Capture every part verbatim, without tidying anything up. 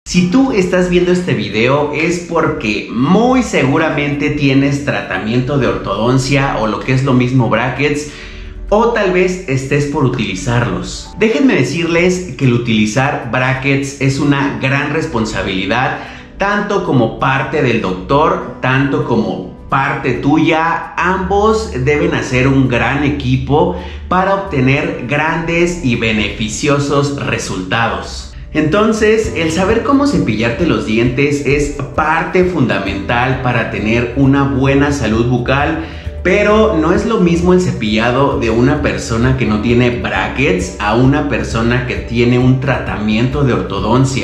Si tú estás viendo este video es porque muy seguramente tienes tratamiento de ortodoncia o lo que es lo mismo brackets, o tal vez estés por utilizarlos. Déjenme decirles que el utilizar brackets es una gran responsabilidad, tanto como parte del doctor, tanto como parte tuya. Ambos deben hacer un gran equipo para obtener grandes y beneficiosos resultados. Entonces, el saber cómo cepillarte los dientes es parte fundamental para tener una buena salud bucal, pero no es lo mismo el cepillado de una persona que no tiene brackets a una persona que tiene un tratamiento de ortodoncia.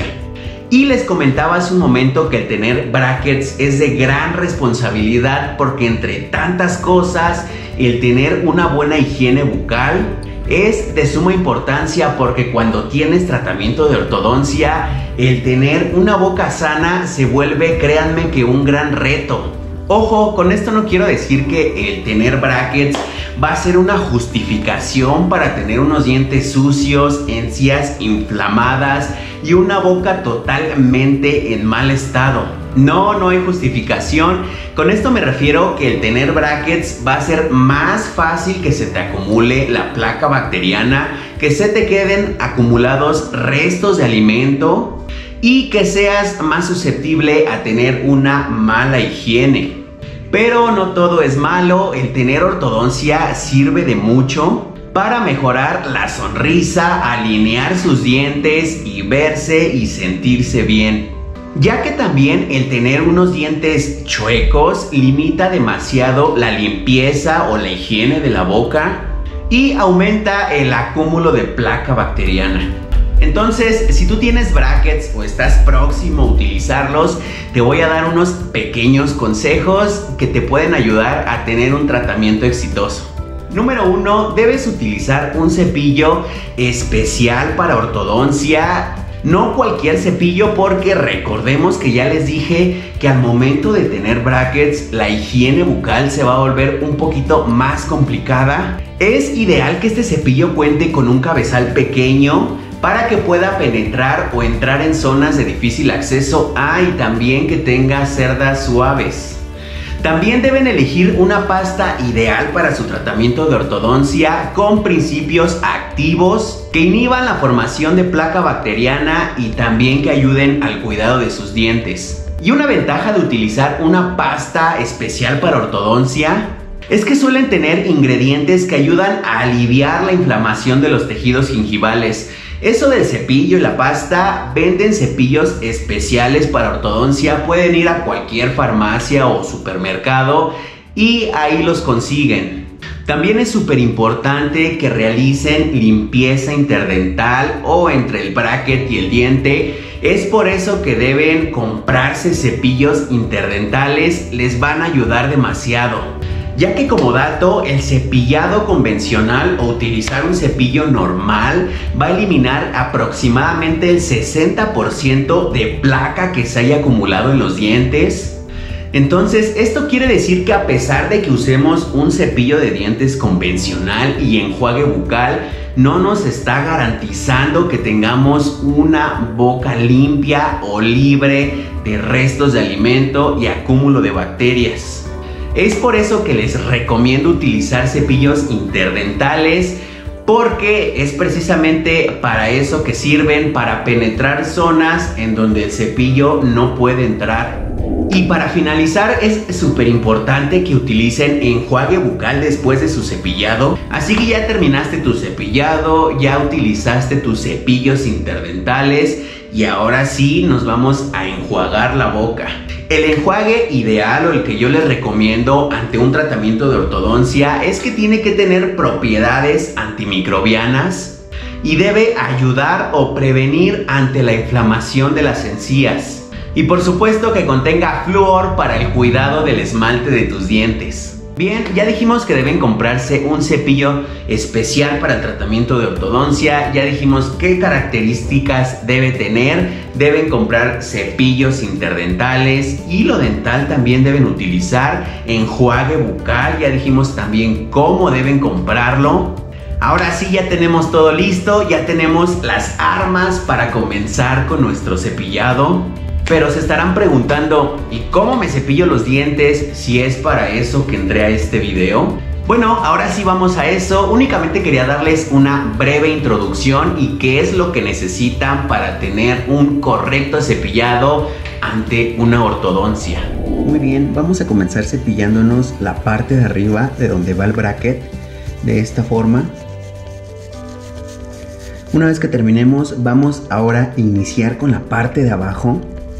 Y les comentaba hace un momento que el tener brackets es de gran responsabilidad porque entre tantas cosas, el tener una buena higiene bucal es de suma importancia, porque cuando tienes tratamiento de ortodoncia, el tener una boca sana se vuelve, créanme, que un gran reto. Ojo, con esto no quiero decir que el tener brackets va a ser una justificación para tener unos dientes sucios, encías inflamadas y una boca totalmente en mal estado. No, no hay justificación. Con esto me refiero que el tener brackets va a ser más fácil que se te acumule la placa bacteriana, que se te queden acumulados restos de alimento y que seas más susceptible a tener una mala higiene. Pero no todo es malo. El tener ortodoncia sirve de mucho para mejorar la sonrisa, alinear sus dientes y verse y sentirse bien, ya que también el tener unos dientes chuecos limita demasiado la limpieza o la higiene de la boca y aumenta el acúmulo de placa bacteriana. Entonces, si tú tienes brackets o estás próximo a utilizarlos, te voy a dar unos pequeños consejos que te pueden ayudar a tener un tratamiento exitoso. Número uno, debes utilizar un cepillo especial para ortodoncia. No cualquier cepillo, porque recordemos que ya les dije que al momento de tener brackets la higiene bucal se va a volver un poquito más complicada. Es ideal que este cepillo cuente con un cabezal pequeño para que pueda penetrar o entrar en zonas de difícil acceso. Ah, y también que tenga cerdas suaves. También deben elegir una pasta ideal para su tratamiento de ortodoncia con principios activos que inhiban la formación de placa bacteriana y también que ayuden al cuidado de sus dientes. Y una ventaja de utilizar una pasta especial para ortodoncia es que suelen tener ingredientes que ayudan a aliviar la inflamación de los tejidos gingivales. Eso del cepillo y la pasta, venden cepillos especiales para ortodoncia, pueden ir a cualquier farmacia o supermercado y ahí los consiguen. También es súper importante que realicen limpieza interdental o entre el bracket y el diente. Es por eso que deben comprarse cepillos interdentales, les van a ayudar demasiado. Ya que, como dato, el cepillado convencional o utilizar un cepillo normal va a eliminar aproximadamente el sesenta por ciento de placa que se haya acumulado en los dientes. Entonces, esto quiere decir que a pesar de que usemos un cepillo de dientes convencional y enjuague bucal, no nos está garantizando que tengamos una boca limpia o libre de restos de alimento y acúmulo de bacterias. Es por eso que les recomiendo utilizar cepillos interdentales, porque es precisamente para eso que sirven, para penetrar zonas en donde el cepillo no puede entrar. Y para finalizar, es súper importante que utilicen enjuague bucal después de su cepillado. Así que ya terminaste tu cepillado, ya utilizaste tus cepillos interdentales y ahora sí nos vamos a enjuagar la boca. El enjuague ideal o el que yo les recomiendo ante un tratamiento de ortodoncia es que tiene que tener propiedades antimicrobianas y debe ayudar o prevenir ante la inflamación de las encías. Y por supuesto que contenga flúor para el cuidado del esmalte de tus dientes. Bien, ya dijimos que deben comprarse un cepillo especial para el tratamiento de ortodoncia, ya dijimos qué características debe tener, deben comprar cepillos interdentales, hilo dental también deben utilizar, enjuague bucal, ya dijimos también cómo deben comprarlo. Ahora sí ya tenemos todo listo, ya tenemos las armas para comenzar con nuestro cepillado. Pero se estarán preguntando, ¿y cómo me cepillo los dientes si es para eso que entré a este video? Bueno, ahora sí vamos a eso. Únicamente quería darles una breve introducción y qué es lo que necesitan para tener un correcto cepillado ante una ortodoncia. Muy bien, vamos a comenzar cepillándonos la parte de arriba de donde va el bracket, de esta forma. Una vez que terminemos, vamos ahora a iniciar con la parte de abajo.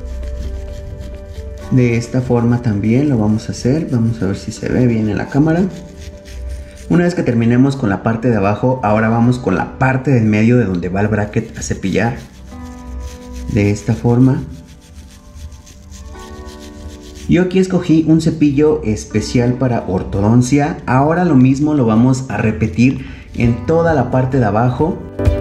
De esta forma también lo vamos a hacer. Vamos a ver si se ve bien en la cámara. Una vez que terminemos con la parte de abajo, ahora vamos con la parte del medio de donde va el bracket a cepillar. De esta forma. Yo aquí escogí un cepillo especial para ortodoncia. Ahora lo mismo lo vamos a repetir en toda la parte de abajo.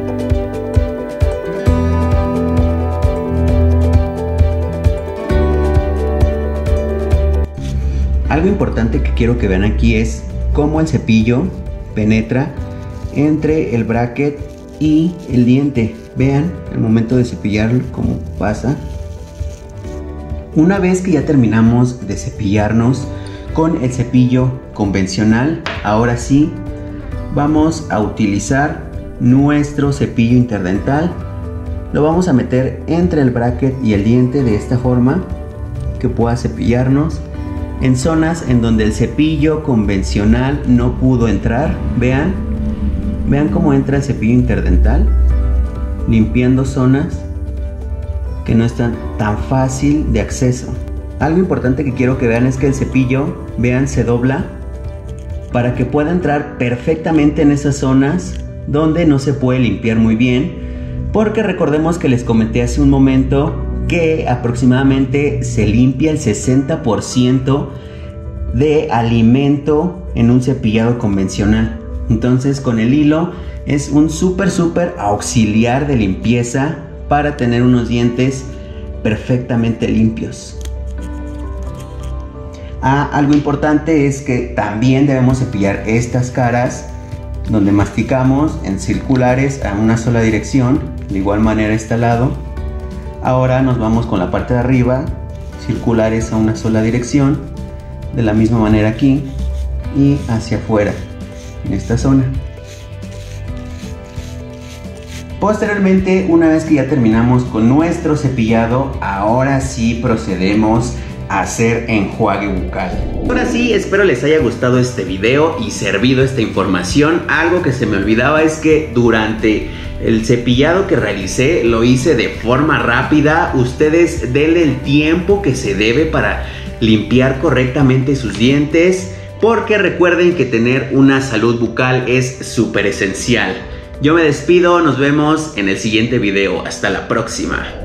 Algo importante que quiero que vean aquí es cómo el cepillo penetra entre el bracket y el diente. Vean el momento de cepillarlo cómo pasa. Una vez que ya terminamos de cepillarnos con el cepillo convencional, ahora sí vamos a utilizar nuestro cepillo interdental. Lo vamos a meter entre el bracket y el diente de esta forma que pueda cepillarnos en zonas en donde el cepillo convencional no pudo entrar. Vean, vean cómo entra el cepillo interdental, limpiando zonas que no están tan fácil de acceso. Algo importante que quiero que vean es que el cepillo, vean, se dobla para que pueda entrar perfectamente en esas zonas donde no se puede limpiar muy bien, porque recordemos que les comenté hace un momento que aproximadamente se limpia el sesenta por ciento de alimento en un cepillado convencional. Entonces con el hilo es un súper súper auxiliar de limpieza para tener unos dientes perfectamente limpios. Ah, algo importante es que también debemos cepillar estas caras donde masticamos en circulares a una sola dirección, de igual manera este lado. Ahora nos vamos con la parte de arriba, circulares a una sola dirección, de la misma manera aquí y hacia afuera, en esta zona. Posteriormente, una vez que ya terminamos con nuestro cepillado, ahora sí procedemos a hacer enjuague bucal. Ahora sí, espero les haya gustado este video y servido esta información. Algo que se me olvidaba es que durante el cepillado que realicé lo hice de forma rápida. Ustedes denle el tiempo que se debe para limpiar correctamente sus dientes, porque recuerden que tener una salud bucal es súper esencial. Yo me despido, nos vemos en el siguiente video. Hasta la próxima.